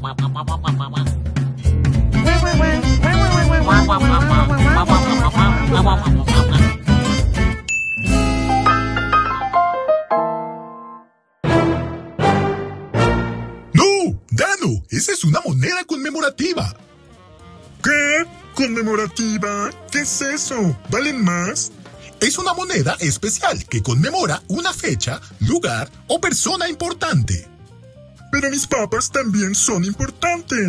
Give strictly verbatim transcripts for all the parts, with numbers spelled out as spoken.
¡No! ¡Dano! ¡Esa es una moneda conmemorativa! ¿Qué? ¿Conmemorativa? ¿Qué es eso? ¿Valen más? Es una moneda especial que conmemora una fecha, lugar o persona importante. Pero mis papas también son importantes.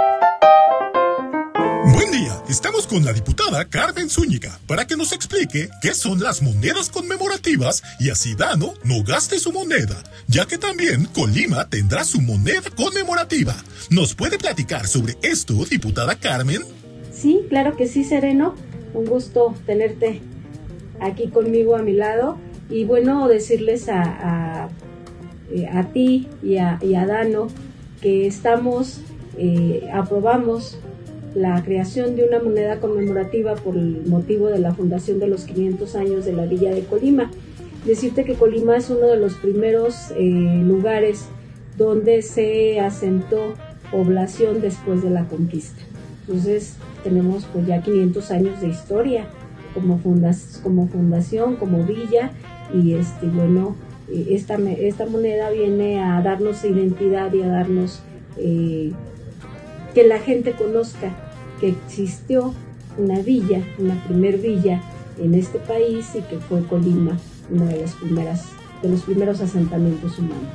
Buen día, estamos con la diputada Carmen Zúñiga para que nos explique qué son las monedas conmemorativas y así Dano no gaste su moneda, ya que también Colima tendrá su moneda conmemorativa. ¿Nos puede platicar sobre esto, diputada Carmen? Sí, claro que sí, Sereno. Un gusto tenerte aquí conmigo a mi lado. Y bueno, decirles a, a, a ti y a, y a Dano que estamos, eh, aprobamos la creación de una moneda conmemorativa por el motivo de la fundación de los quinientos años de la villa de Colima. Decirte que Colima es uno de los primeros eh, lugares donde se asentó población después de la conquista. Entonces tenemos pues ya quinientos años de historia como, fundas, como fundación, como villa, y este bueno, esta, esta moneda viene a darnos identidad y a darnos eh, que la gente conozca que existió una villa, una primer villa en este país y que fue Colima, una de las primeras, de los primeros asentamientos humanos.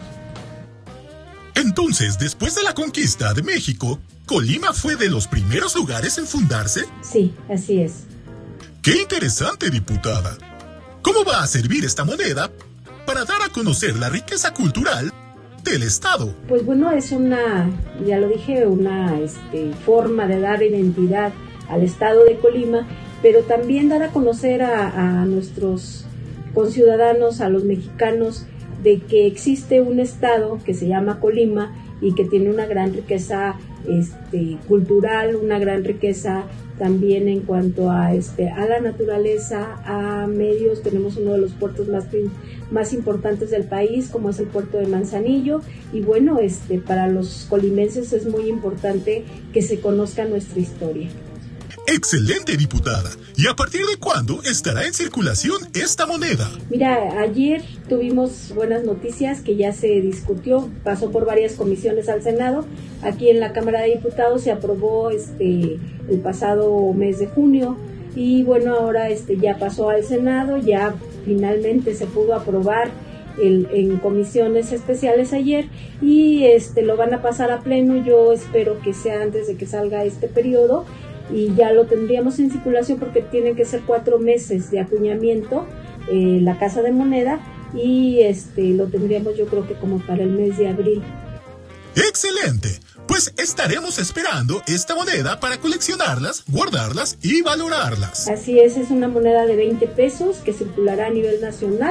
Entonces, después de la conquista de México, ¿Colima fue de los primeros lugares en fundarse? Sí, así es. ¡Qué interesante, diputada! ¿Cómo va a servir esta moneda para dar a conocer la riqueza cultural del Estado? Pues bueno, es una, ya lo dije, una este, forma de dar identidad al Estado de Colima, pero también dar a conocer a, a nuestros conciudadanos, a los mexicanos, de que existe un estado que se llama Colima y que tiene una gran riqueza este, cultural, una gran riqueza también en cuanto a, este, a la naturaleza, a medios. Tenemos uno de los puertos más, más importantes del país, como es el puerto de Manzanillo, y bueno, este, para los colimenses es muy importante que se conozca nuestra historia. ¡Excelente, diputada! ¿Y a partir de cuándo estará en circulación esta moneda? Mira, ayer tuvimos buenas noticias que ya se discutió, pasó por varias comisiones al Senado. Aquí en la Cámara de Diputados se aprobó este el pasado mes de junio y bueno, ahora este ya pasó al Senado, ya finalmente se pudo aprobar el, en comisiones especiales ayer y este lo van a pasar a pleno. Yo espero que sea antes de que salga este periodo y ya lo tendríamos en circulación porque tienen que ser cuatro meses de acuñamiento eh, la Casa de Moneda y este lo tendríamos yo creo que como para el mes de abril. ¡Excelente! Pues estaremos esperando esta moneda para coleccionarlas, guardarlas y valorarlas. Así es, es una moneda de veinte pesos que circulará a nivel nacional.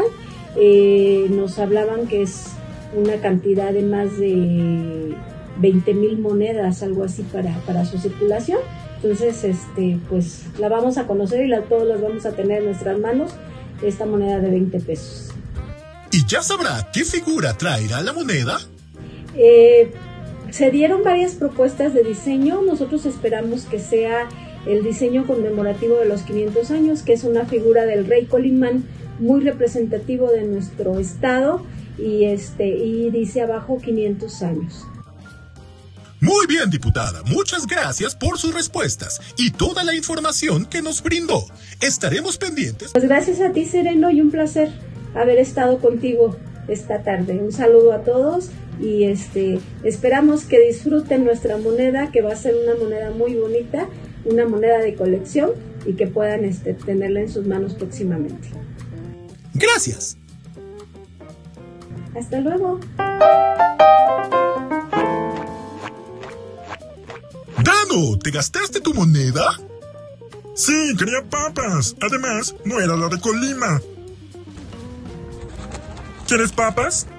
Eh, nos hablaban que es una cantidad de más de veinte mil monedas, algo así para, para su circulación. Entonces, este, pues la vamos a conocer y la, todos las vamos a tener en nuestras manos, esta moneda de veinte pesos. ¿Y ya sabrá qué figura traerá la moneda? Eh, se dieron varias propuestas de diseño. Nosotros esperamos que sea el diseño conmemorativo de los quinientos años, que es una figura del rey Colimán, muy representativo de nuestro estado, y, este, y dice abajo quinientos años. Muy bien, diputada. Muchas gracias por sus respuestas y toda la información que nos brindó. Estaremos pendientes. Pues gracias a ti, Sereno, y un placer haber estado contigo esta tarde. Un saludo a todos y este esperamos que disfruten nuestra moneda, que va a ser una moneda muy bonita, una moneda de colección y que puedan este, tenerla en sus manos próximamente. Gracias. Hasta luego. ¡Dano! ¿Te gastaste tu moneda? Sí, quería papas. Además, no era la de Colima. ¿Quieres papas?